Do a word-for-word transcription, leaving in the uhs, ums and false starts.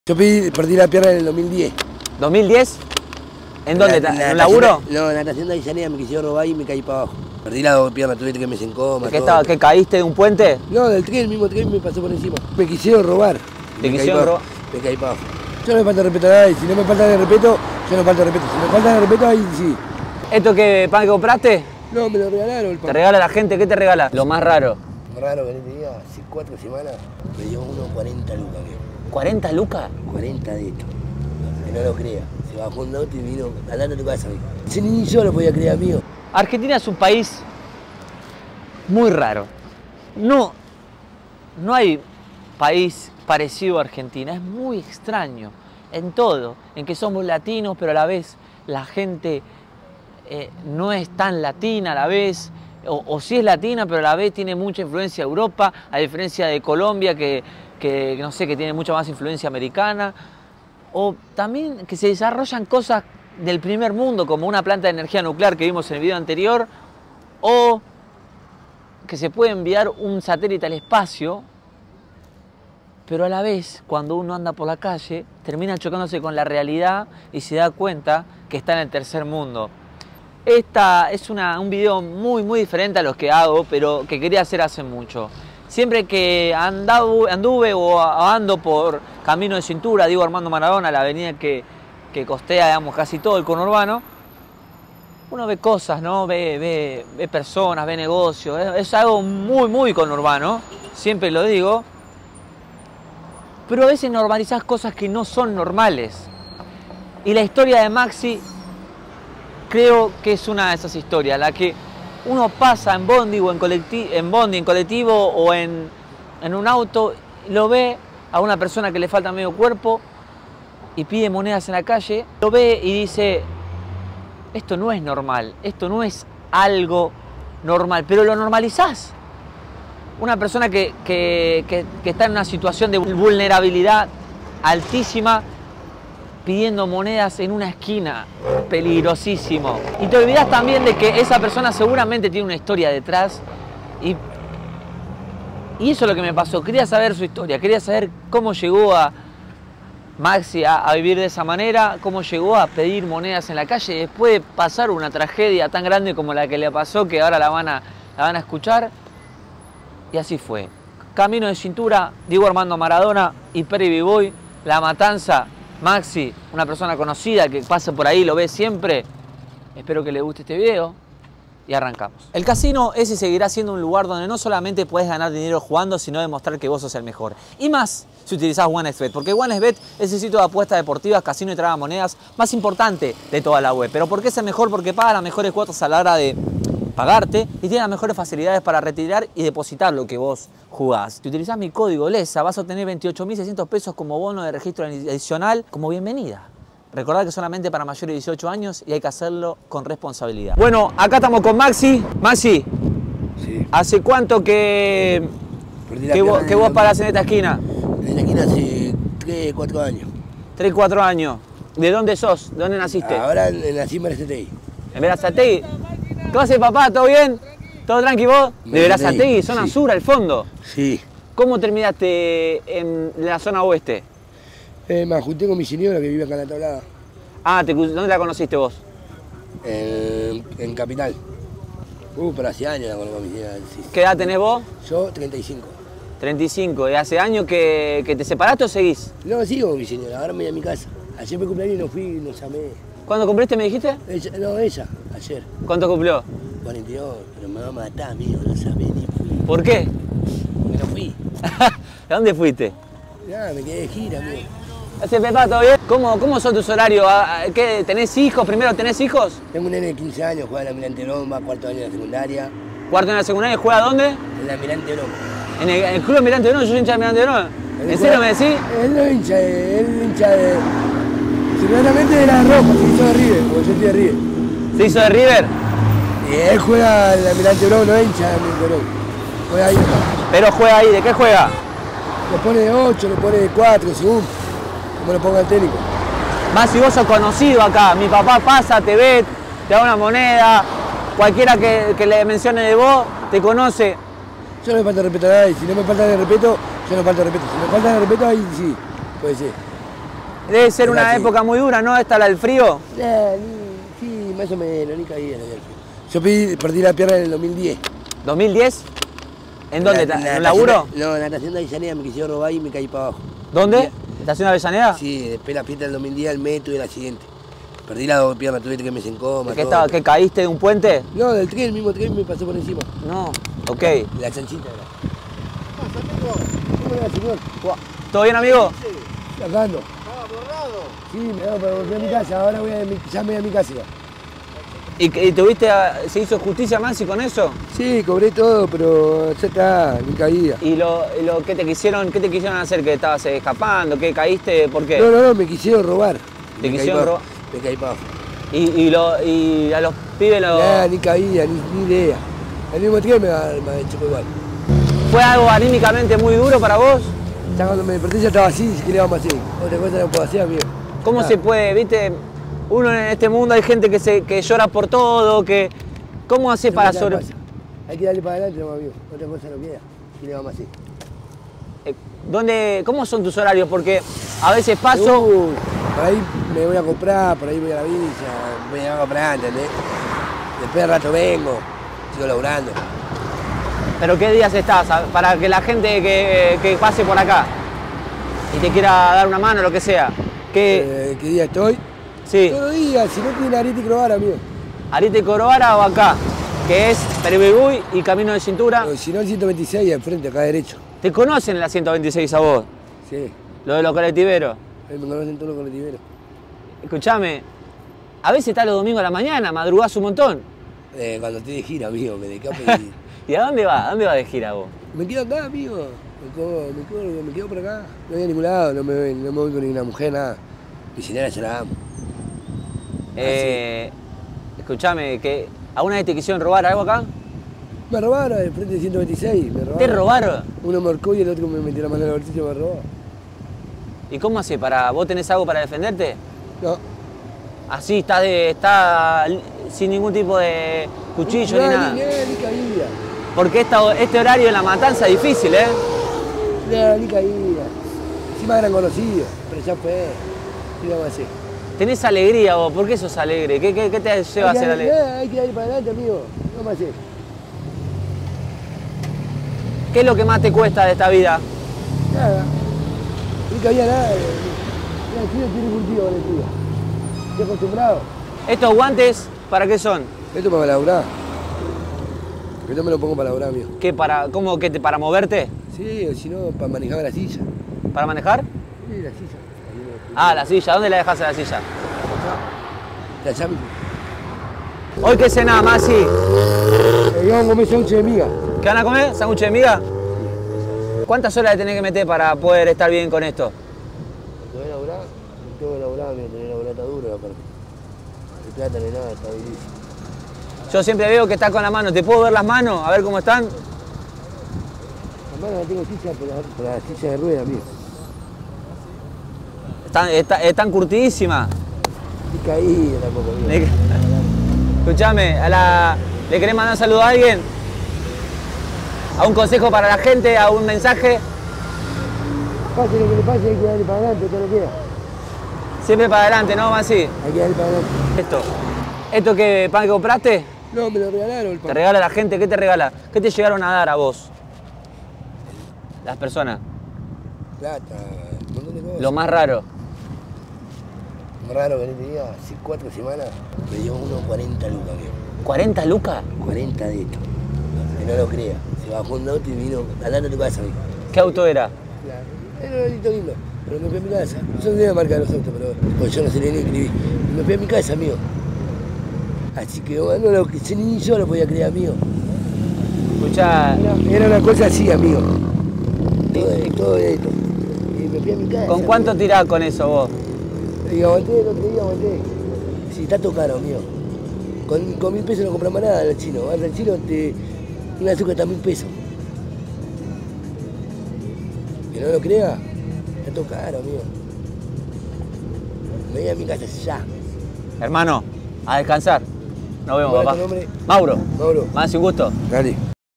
Yo perdí, perdí la pierna en el dos mil diez. ¿dos mil diez? ¿En dónde? La, la ¿En un laburo? No, en la natación de Avellaneda me quisieron robar y me caí para abajo. Perdí las dos piernas, tuve que me en coma. ¿Qué, estaba, ¿Qué caíste de un puente? No, del tren, el mismo tren me pasó por encima. Me quisieron robar. ¿Te quisieron robar? Me caí para abajo. Yo no me falta respeto a nadie, si no me falta de respeto, yo no falta de respeto. Si me falta de respeto, ahí sí. ¿Esto qué pan que compraste? No, me lo regalaron el pan. ¿Te regala la gente? ¿Qué te regala? Lo más raro. Raro que no tenía, hace cuatro semanas me dio uno cuarenta lucas. ¿cuarenta lucas? cuarenta de esto. Que no lo crea. Se bajó un auto y vino hablando a tu casa. Ese ni yo lo podía creer, amigo. Argentina es un país muy raro. No, no hay país parecido a Argentina. Es muy extraño en todo. En que somos latinos, pero a la vez la gente eh, no es tan latina a la vez. O, o sí es latina, pero a la vez tiene mucha influencia de Europa, a diferencia de Colombia, que, que no sé, que tiene mucha más influencia americana. O también que se desarrollan cosas del primer mundo, como una planta de energía nuclear que vimos en el video anterior, o que se puede enviar un satélite al espacio, pero a la vez, cuando uno anda por la calle, termina chocándose con la realidad y se da cuenta que está en el tercer mundo. Esta es una, un video muy muy diferente a los que hago, pero que quería hacer hace mucho. Siempre que andau, anduve o ando por Camino de Cintura, Diego Armando Maradona, la avenida que, que costea, digamos, casi todo el conurbano, uno ve cosas, ¿no? Ve, ve, ve personas, ve negocios. Es, es algo muy muy conurbano, siempre lo digo. Pero a veces normalizás cosas que no son normales. Y la historia de Maxi creo que es una de esas historias, la que uno pasa en bondi o en, colectivo, en, bondi, en colectivo o en, en un auto, lo ve a una persona que le falta medio cuerpo y pide monedas en la calle, lo ve y dice, esto no es normal, esto no es algo normal, pero lo normalizás. Una persona que, que, que, que está en una situación de vulnerabilidad altísima, pidiendo monedas en una esquina, peligrosísimo. Y te olvidas también de que esa persona seguramente tiene una historia detrás y, y eso es lo que me pasó. Quería saber su historia, quería saber cómo llegó a Maxi a, a vivir de esa manera, cómo llegó a pedir monedas en la calle después de pasar una tragedia tan grande como la que le pasó, que ahora la van a, la van a escuchar. Y así fue. Camino de Cintura, Diego Armando Maradona y Peri B-Boy, La Matanza. Maxi, una persona conocida que pasa por ahí, lo ve siempre. Espero que le guste este video y arrancamos. El casino es y seguirá siendo un lugar donde no solamente puedes ganar dinero jugando, sino demostrar que vos sos el mejor. Y más si utilizás OneXBet, porque OneXBet es el sitio de apuestas deportivas, casino y tragamonedas más importante de toda la web. ¿Pero por qué es el mejor? Porque paga las mejores cuotas a la hora de pagarte y tiene las mejores facilidades para retirar y depositar lo que vos jugás. Si utilizás mi código LESA vas a obtener veintiocho mil seiscientos pesos como bono de registro adicional como bienvenida. Recordad que solamente para mayores de dieciocho años y hay que hacerlo con responsabilidad. Bueno, acá estamos con Maxi. Maxi, sí. ¿Hace cuánto que, que, vos, que vos parás en esta esquina? En la esquina hace tres, cuatro años. tres, cuatro años. ¿De dónde sos? ¿De dónde naciste? Ahora en la cima de Verazategui. ¿En Verazategui? ¿Qué haces, papá? ¿Todo bien? ¿Todo tranqui vos? De Verazategui, zona sí. sur, al fondo. Sí. ¿Cómo terminaste en la zona oeste? Eh, me junté con mi señora que vive acá en la Tablada. Ah, te, ¿dónde la conociste vos? En, en Capital. Uh, pero hace años la conozco a mi señora. Sí. ¿Qué edad tenés vos? Yo, treinta y cinco. treinta y cinco. ¿Y hace años que, que te separaste o seguís? No, sigo con mi señora. Ahora me voy a mi casa. Ayer me cumpleaños y no fui, no llamé. ¿Cuándo cumpliste, me dijiste? Ella, no, ella, ayer. ¿Cuánto cumplió? cuarenta y dos, pero me va a matar, amigo, no sabés ni fui. ¿Por qué? Porque no fui. ¿A dónde fuiste? Nada, me quedé de gira, amigo. ¿Hace Pepa, todo bien? ¿Cómo, ¿Cómo son tus horarios? ¿Qué, ¿Tenés hijos? ¿Primero tenés hijos? Tengo un nene de quince años, juega en la Almirante Broma, cuarto año de la secundaria. ¿Cuarto en la secundaria? ¿Juega dónde? En la Almirante Broma. ¿En el, el club Almirante Broma? ¿Yo soy hincha de Almirante Broma? ¿En serio me decís? Él no es hincha, de, él es hincha de... Seguramente de la Roja, se hizo de River, porque yo estoy de River. ¿Se hizo de River? Y él juega en la Almirante Broma, no es hincha de Almirante Broma. Juega ahí. Pero juega ahí, ¿de qué juega? Lo pone de ocho, lo pone de cuatro, según como lo ponga el técnico. Más si vos sos conocido acá, mi papá pasa, te ve, te da una moneda, cualquiera que, que le mencione de vos, te conoce. Yo no me falta respeto a nadie, si no me falta de respeto, yo no falta de respeto. Si me falta de respeto, ahí sí, puede ser. Debe ser una Así. época muy dura, ¿no? Esta la del frío. Nah, ni, sí, más o menos, ni caía. No, yo pedí, perdí la pierna en el dos mil diez. ¿dos mil diez? ¿En dónde? La- ¿En la un laburo? natación- No, en la natación de Avellaneda me quisieron robar y me caí para abajo. ¿Dónde? ¿Estación Avellaneda? Sí, después la fiesta del dos mil diez, el metro y el accidente. Perdí las dos piernas, tuve que me en coma. ¿Qué, todo. estaba, ¿Qué caíste de un puente? No, del tren, el mismo tren me pasó por encima. No. Ok. La chanchita era. ¿Cómo era, señor? ¿Todo bien, amigo? Sacando. ¿Estaba borrado? Sí, me daba para volver a mi casa, ahora voy a mi, ya me voy a mi casa. Ya. ¿Y, y tuviste, a- se hizo justicia Mansi con eso? Sí, cobré todo, pero ya está, ni caía. ¿Y lo, y lo que te quisieron, qué te quisieron hacer? ¿Que estabas escapando? ¿Qué caíste? ¿Por qué? No, no, no, me quisieron robar. ¿Te Me quisieron caí pa- robar? Me caí para abajo. Y, y, lo, y a los pibes lo... Nada, ni caía, ni, ni idea. El mismo tren me, me chocó igual. ¿Fue algo anímicamente muy duro para vos? Ya cuando me desperté ya estaba así, ¿qué le vamos a hacer? Otra cosa no puedo hacer, amigo. ¿Cómo Ah. se puede, viste? Uno en este mundo hay gente que, se, que llora por todo, que... ¿Cómo hace No para me da sobre...? pasa. Hay que darle para adelante, no, amigo. Otra cosa no queda. ¿Qué le vamos a hacer? Eh, ¿Dónde, ¿Cómo son tus horarios? Porque a veces paso... Uh, por ahí me voy a comprar, por ahí voy a la villa, voy a comprar, ¿entendés? Después de rato vengo, sigo laburando. ¿Pero qué días estás? A- Para que la gente que, que pase por acá y te quiera dar una mano, lo que sea. ¿Qué? Eh, ¿Qué día estoy? Sí, Todos los días, si no tiene Ariete Crobar, amigo. Arite Corobara o acá, que es Peribigüí y Camino de Cintura. O si no, el ciento veintiséis, al frente, acá derecho. ¿Te conocen en la ciento veintiséis a vos? Sí, Lo de los colectiveros. ahí me conocen todos los colectiveros. Escuchame, a veces está los domingos a la mañana, madrugás un montón. Eh, cuando estoy de gira, amigo, me decapo y... ¿Y a dónde vas? ¿A dónde vas de gira vos? Me quedo acá, amigo. Me quedo, me quedo, me quedo por acá. No voy a ningún lado, no me, voy- no me voy con ninguna mujer, nada. Mi señora ya la amo. Eh, escuchame, que ¿alguna vez te quisieron robar algo acá? Me robaron al frente del ciento veintiséis, me robaron. ¿Te robaron? Uno me ahorcó y el otro me metió la mano en el bolsillo y me robó. ¿Y cómo hace para... ¿Vos tenés algo para defenderte? No. Así, está, de, está li- sin ningún tipo de cuchillo no, ni nada. Ni, ni caída. Porque esta, este horario en la matanza es difícil, ¿eh? No, ni caída. Encima eran conocidos, pero ya fue. ¿Qué le vamos a hacer? Tenés alegría vos, ¿por qué sos alegre? ¿Qué, qué, qué te lleva a Hay que ser darle- alegre? nada, hay que darle para adelante, amigo. ¿Qué vamos a hacer? ¿Qué es lo que más te cuesta de esta vida? Nada. Ni caía nada. Mira, el tío tiene cultivo con el tío. Estoy acostumbrado. ¿Estos guantes para qué son? Esto para laburar. Esto me lo pongo para laburar, amigo. ¿Qué para, cómo, qué te, para moverte? Sí, o si no, para manejar la silla. ¿Para manejar? Sí, la silla. Ah, la silla. ¿Dónde la dejas a la silla? La llave. Hoy qué cenás, Masi. Eh, vamos a comer sándwich de miga. ¿Qué van a comer? ¿Sándwich de miga? ¿Cuántas horas le tenés que meter para poder estar bien con esto? Tengo que laburar, tengo que laburar, amigo, tengo que laburar, está duro aparte. El plata ni nada, está difícil. Yo siempre veo que está con la mano. ¿Te puedo ver las manos? A ver cómo están. La mano la tengo silla, pero la, pero la silla de rueda, amigo. Están, está- están curtidísimas. Y caí tampoco, amigo. Le- Escuchame, a la... ¿le querés mandar un saludo a alguien? ¿A un consejo para la gente? ¿A un mensaje? Pase lo que le pase, hay que darle para adelante, todo lo que queda. Siempre para adelante, ¿no, Masi? Hay que darle para adelante. Esto. ¿Esto qué pan que compraste? No, me lo regalaron el ¿Te pan. regala la gente? ¿Qué te regala? ¿Qué te llegaron a dar a vos? Las personas. Plata, un montón de cosas. Lo más raro. raro que no tenía, hace cuatro semanas, me dio uno cuarenta lucas, amigo. ¿cuarenta lucas? cuarenta de esto. Que no lo crea. Se bajó un auto y vino andando a tu casa, amigo. ¿Qué auto era? Claro. Era un autito lindo, pero me fui a mi casa. Yo no tenía marca de los autos, pero pues yo no sé ni escribir. Y me fui a mi casa, amigo. Así que bueno, lo que sé, ni yo lo podía creer, amigo. Escuchá, Era, era una cosa así, amigo. Todo, todo esto. Y me fui a mi casa. ¿con cuánto amigo. tirás con eso vos? Y aguanté, el otro día aguanté. Sí, está todo caro, amigo. Con, con mil pesos no compras más nada al chino. Vas al chino, te, un azúcar está a mil pesos. Que no lo crea, está todo caro, amigo. Me voy a mi casa ya. Hermano, a descansar. Nos vemos, ¿Cuál es papá. tu nombre? Mauro. Mauro. Más un gusto. Dale.